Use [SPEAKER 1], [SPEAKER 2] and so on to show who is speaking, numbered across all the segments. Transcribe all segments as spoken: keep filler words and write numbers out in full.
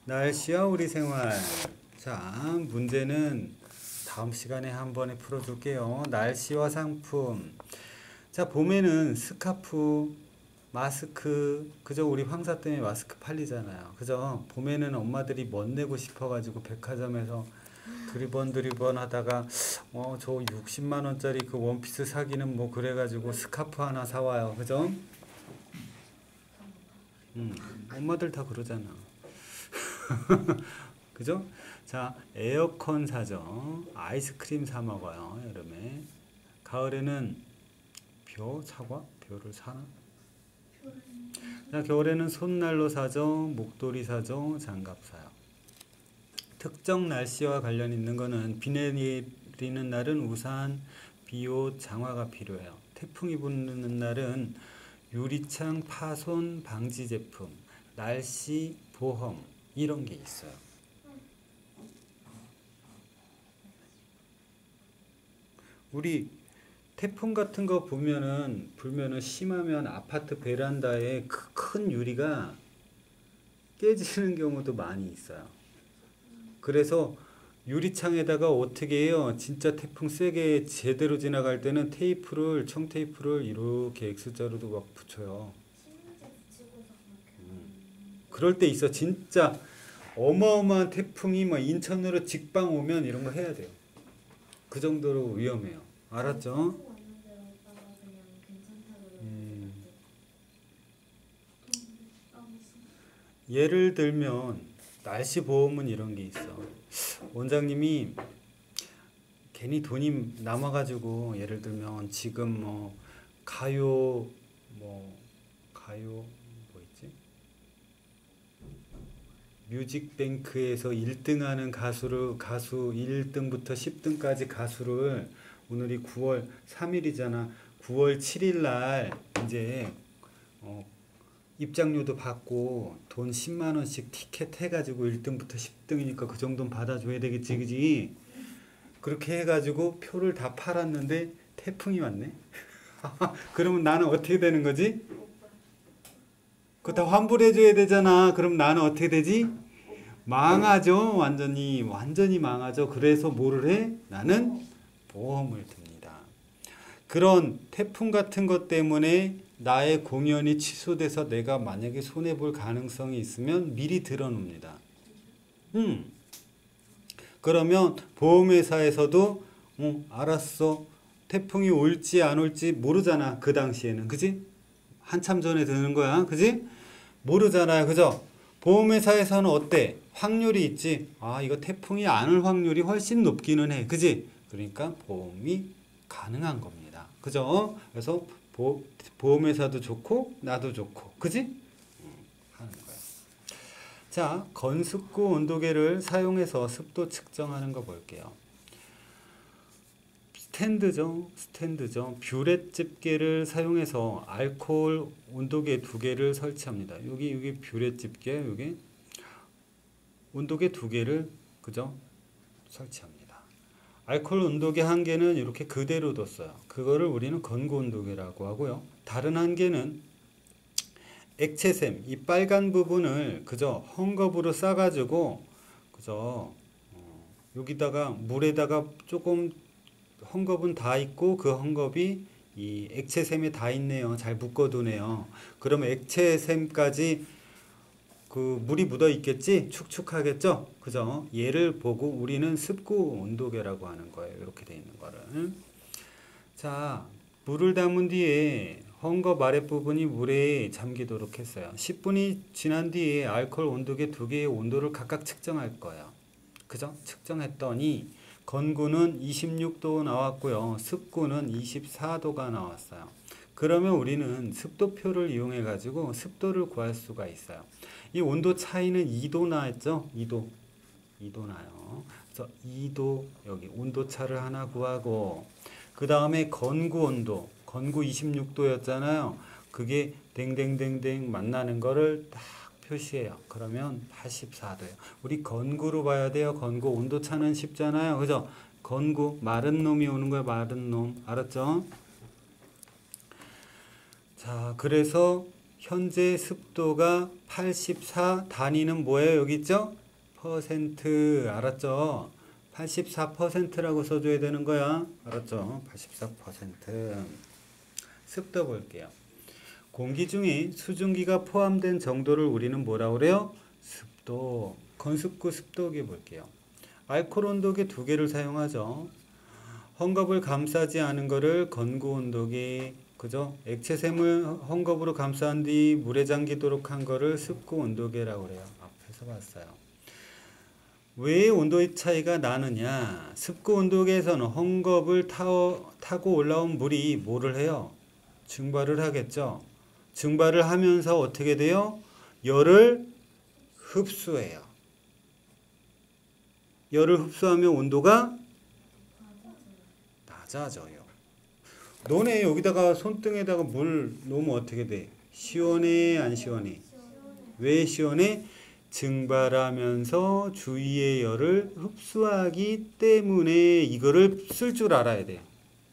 [SPEAKER 1] 날씨와 우리 생활. 자, 문제는 다음 시간에 한 번에 풀어줄게요. 날씨와 상품. 자, 봄에는 스카프, 마스크, 그죠? 우리 황사 때문에 마스크 팔리잖아요. 그죠? 봄에는 엄마들이 멋내고 싶어가지고 백화점에서 드리번 드리번 하다가 어, 저 육십만 원짜리 그 원피스 사기는 뭐 그래가지고 스카프 하나 사와요. 그죠? 음, 엄마들 다 그러잖아. 그죠? 자, 에어컨 사죠. 아이스크림 사 먹어요. 여름에. 가을에는 벼, 사과? 벼를 사나? 자, 겨울에는 손난로 사죠. 목도리 사죠. 장갑 사요. 특정 날씨와 관련 있는 거는 비 내리는 날은 우산, 비옷, 장화가 필요해요. 태풍이 부는 날은 유리창 파손 방지 제품, 날씨 보험 이런 게 있어요. 우리 태풍 같은 거 보면은 불면은 심하면 아파트 베란다에 큰 유리가 깨지는 경우도 많이 있어요. 그래서 유리창에다가 어떻게 해요? 진짜 태풍 세게 제대로 지나갈 때는 테이프를 청테이프를 이렇게 X자로도 막 붙여요. 음. 그럴 때 있어. 진짜 어마어마한 태풍이 막 인천으로 직방 오면 이런 거 해야 돼요. 그 정도로 위험해요. 알았죠? 음. 예를 들면 날씨 보험은 이런 게 있어. 원장님이 괜히 돈이 남아가지고 예를 들면 지금 뭐 가요 뭐 가요 뭐 있지? 뮤직뱅크에서 일 등 하는 가수를 가수 일 등부터 십 등까지 가수를 오늘이 구월 삼 일이잖아. 구월 칠 일 날 이제 어 입장료도 받고 돈 십만 원씩 티켓 해가지고 일 등부터 십 등이니까 그 정도는 받아줘야 되겠지, 그지? 그렇게 해가지고 표를 다 팔았는데 태풍이 왔네. 그러면 나는 어떻게 되는 거지? 그거 다 환불해줘야 되잖아. 그럼 나는 어떻게 되지? 망하죠. 완전히 완전히 망하죠. 그래서 뭐를 해? 나는 보험을 듭니다. 그런 태풍 같은 것 때문에 나의 공연이 취소돼서 내가 만약에 손해볼 가능성이 있으면 미리 들어놓습니다. 음. 그러면 보험회사에서도 어, 알았어. 태풍이 올지 안 올지 모르잖아. 그 당시에는. 그지? 한참 전에 드는 거야. 그지? 모르잖아요. 그죠? 보험회사에서는 어때? 확률이 있지. 아, 이거 태풍이 안 올 확률이 훨씬 높기는 해. 그지? 그러니까 보험이 가능한 겁니다. 그죠? 그래서 보, 보험회사도 좋고 나도 좋고. 그지? 음, 하는 거야. 자, 건습구 온도계를 사용해서 습도 측정하는 거 볼게요. 스탠드죠. 스탠드죠. 뷰렛 집게를 사용해서 알코올 온도계 두 개를 설치합니다. 여기 여기 뷰렛 집게, 여기 온도계 두 개를 그죠? 설치합니다. 알코올 온도계 한 개는 이렇게 그대로 뒀어요. 그거를 우리는 건구 온도계라고 하고요. 다른 한 개는 액체샘, 이 빨간 부분을 그저 헝겊으로 싸가지고 그저 어, 여기다가 물에다가 조금 헝겊은 다 있고 그 헝겊이 이 액체샘에 다 있네요. 잘 묶어두네요. 그러면 액체샘까지 그 물이 묻어 있겠지? 축축하겠죠? 그죠? 얘를 보고 우리는 습구 온도계라고 하는 거예요. 이렇게 돼 있는 거를. 자, 물을 담은 뒤에 헝겊 아랫부분이 물에 잠기도록 했어요. 십 분이 지난 뒤에 알코올 온도계 두 개의 온도를 각각 측정할 거예요. 그죠? 측정했더니 건구는 이십육 도 나왔고요. 습구는 이십사 도가 나왔어요. 그러면 우리는 습도표를 이용해 가지고 습도를 구할 수가 있어요. 이 온도 차이는 이 도 나왔죠? 이 도. 이 도 나요. 그래서 이 도 여기 온도 차를 하나 구하고 그 다음에 건구 온도. 건구 이십육 도였잖아요. 그게 댕댕댕댕 만나는 거를 딱 표시해요. 그러면 팔십사 도예요. 우리 건구로 봐야 돼요. 건구 온도 차는 쉽잖아요. 그죠? 건구 마른 놈이 오는 거야. 마른 놈. 알았죠? 자, 그래서 현재 습도가 팔십사, 단위는 뭐예요? 여기 있죠? 퍼센트 알았죠? 팔십사 퍼센트라고 써줘야 되는 거야. 알았죠? 팔십사 퍼센트. 습도 볼게요. 공기 중에 수증기가 포함된 정도를 우리는 뭐라고 그래요? 습도. 건습구 습도계 볼게요. 알코올 온도계 두 개를 사용하죠. 헝겊을 감싸지 않은 거를 건구 온도계, 그죠? 액체샘을 헝겊으로 감싼 뒤 물에 잠기도록 한 거를 습구 온도계라고 그래요. 앞에서 봤어요. 왜 온도의 차이가 나느냐? 습구 온도계에서는 헝겊을 타어, 타고 올라온 물이 뭐를 해요? 증발을 하겠죠. 증발을 하면서 어떻게 돼요? 열을 흡수해요. 열을 흡수하면 온도가 낮아져요. 너네 여기다가 손등에다가 물 놓으면 어떻게 돼? 시원해, 안 시원해? 왜 시원해? 증발하면서 주위의 열을 흡수하기 때문에 이거를 쓸 줄 알아야 돼.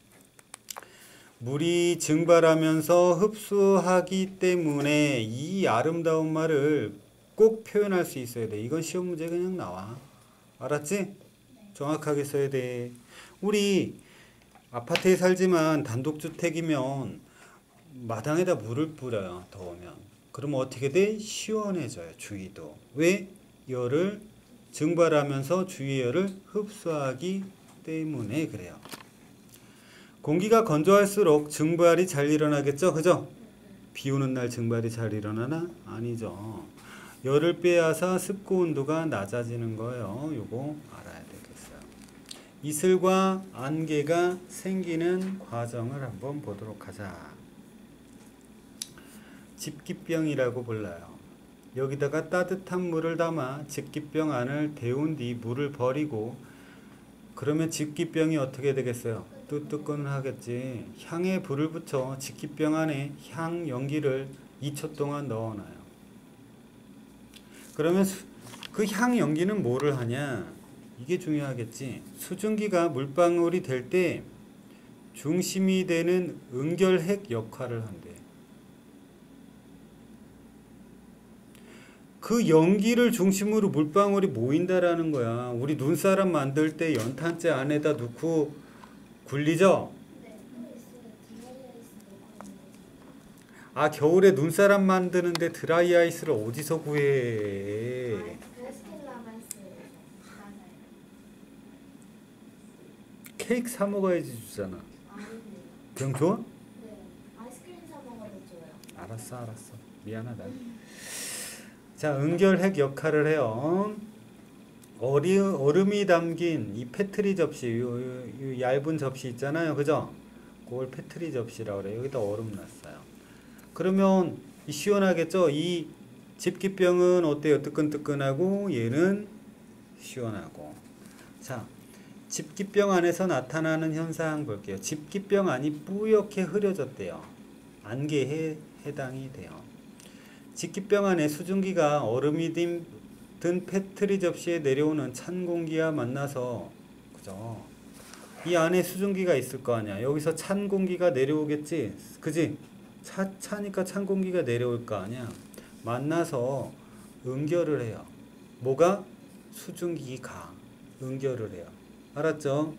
[SPEAKER 1] 물이 증발하면서 흡수하기 때문에 이 아름다운 말을 꼭 표현할 수 있어야 돼. 이건 시험 문제 그냥 나와. 알았지? 정확하게 써야 돼. 우리 아파트에 살지만 단독주택이면 마당에다 물을 뿌려요. 더우면. 그러면 어떻게 돼? 시원해져요. 주위도. 왜? 열을 증발하면서 주위 열을 흡수하기 때문에 그래요. 공기가 건조할수록 증발이 잘 일어나겠죠? 그죠? 비 오는 날 증발이 잘 일어나나? 아니죠. 열을 빼앗아 습구 온도가 낮아지는 거예요. 요거 알아야 되겠어요. 이슬과 안개가 생기는 과정을 한번 보도록 하자. 집기병이라고 불러요. 여기다가 따뜻한 물을 담아 집기병 안을 데운 뒤 물을 버리고 그러면 집기병이 어떻게 되겠어요? 뜨뜨끈하겠지. 향에 불을 붙여 집기병 안에 향 연기를 이 초 동안 넣어놔요. 그러면 그 향 연기는 뭐를 하냐? 이게 중요하겠지. 수증기가 물방울이 될 때 중심이 되는 응결핵 역할을 한대. 그 연기를 중심으로 물방울이 모인다라는 거야. 우리 눈사람 만들 때 연탄재 안에다 넣고 굴리죠? 아, 겨울에 눈사람 만드는데 드라이 아이스를 어디서 구해? 케이크 사 먹어야지 주잖아. 그냥 줘?
[SPEAKER 2] 네. 아이스크림 사 먹어도 줘요.
[SPEAKER 1] 알았어, 알았어. 미안하다. 자, 응결핵 역할을 해요. 얼이, 얼음이 담긴 이 페트리 접시, 요, 요, 요 얇은 접시 있잖아요. 그죠? 그걸 페트리 접시라고 그래요. 여기다 얼음 놨어요. 그러면 이 시원하겠죠? 이 집기병은 어때요? 뜨끈뜨끈하고 얘는 시원하고. 자, 집기병 안에서 나타나는 현상 볼게요. 집기병 안이 뿌옇게 흐려졌대요. 안개에 해당이 돼요. 집기병 안에 수증기가 얼음이 든 페트리 접시에 내려오는 찬 공기와 만나서, 그죠? 이 안에 수증기가 있을 거 아니야. 여기서 찬 공기가 내려오겠지? 그지? 차, 차니까 찬 공기가 내려올 거 아니야. 만나서 응결을 해요. 뭐가? 수증기가 응결을 해요. 알았죠?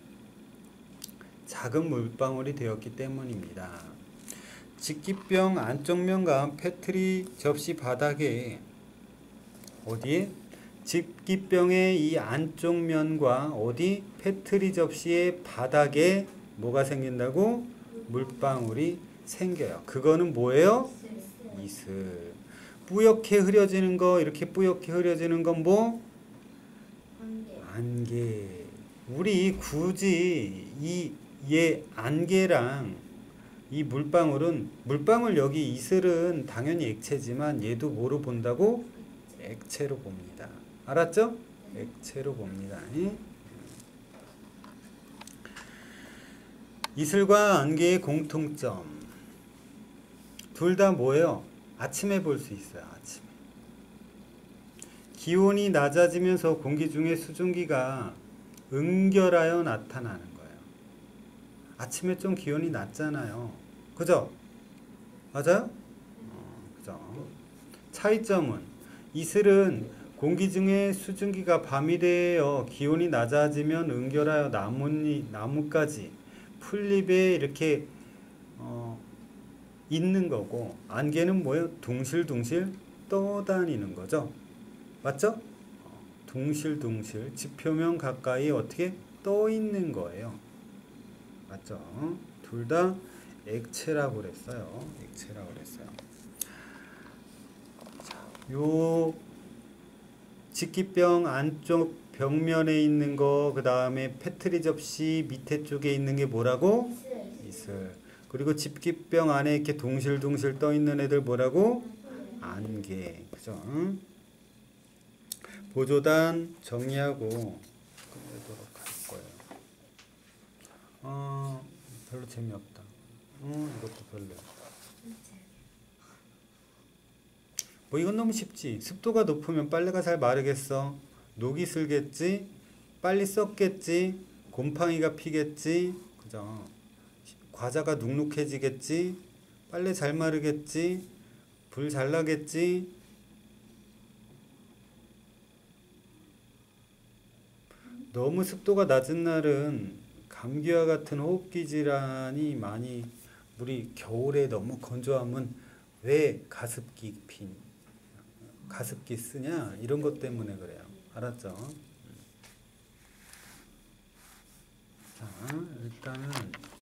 [SPEAKER 1] 작은 물방울이 되었기 때문입니다. 집기병 안쪽 면과 페트리 접시 바닥에 어디에? 집기병의 이 안쪽 면과 어디? 페트리 접시의 바닥에 뭐가 생긴다고? 물방울이 생겨요. 그거는 뭐예요? 이슬. 뿌옇게 흐려지는 거, 이렇게 뿌옇게 흐려지는 건 뭐?
[SPEAKER 2] 안개.
[SPEAKER 1] 안개. 우리 굳이 이 얘 안개랑 이 물방울은, 물방울 여기 이슬은 당연히 액체지만 얘도 뭐로 본다고? 액체로 봅니다. 알았죠? 액체로 봅니다. 이슬과 안개의 공통점. 둘 다 뭐예요? 아침에 볼 수 있어요. 아침에. 기온이 낮아지면서 공기 중에 수증기가 응결하여 나타나는 거예요. 아침에 좀 기온이 낮잖아요. 그죠? 맞아요? 어, 그죠? 차이점은 이슬은 공기 중에 수증기가 밤이 되어 기온이 낮아지면 응결하여 나뭇잎, 나뭇가지, 풀잎에 이렇게 어, 있는 거고, 안개는 뭐예요? 둥실둥실 떠다니는 거죠. 맞죠? 둥실둥실 지표면 가까이 어떻게 떠 있는 거예요. 맞죠? 둘 다 액체라고 그랬어요. 액체라고 그랬어요. 요 직기병 안쪽 벽면에 있는 거, 그 다음에 페트리 접시 밑에 쪽에 있는 게 뭐라고?
[SPEAKER 2] 이슬.
[SPEAKER 1] 이슬. 그리고 집기병 안에 이렇게 둥실둥실 떠 있는 애들 뭐라고? 안개. 그죠? 응? 보조단 정리하고 끝내도록 할 거예요. 어, 별로 재미없다. 어, 이것도 별로야. 뭐 이건 너무 쉽지. 습도가 높으면 빨래가 잘 마르겠어. 녹이 슬겠지. 빨리 썩겠지. 곰팡이가 피겠지. 그죠? 과자가 눅눅해지겠지. 빨래 잘 마르겠지. 불 잘 나겠지. 너무 습도가 낮은 날은 감기와 같은 호흡기 질환이 많이, 우리 겨울에 너무 건조하면 왜 가습기 피 가습기 쓰냐 이런 것 때문에 그래요. 알았죠? 자, 일단은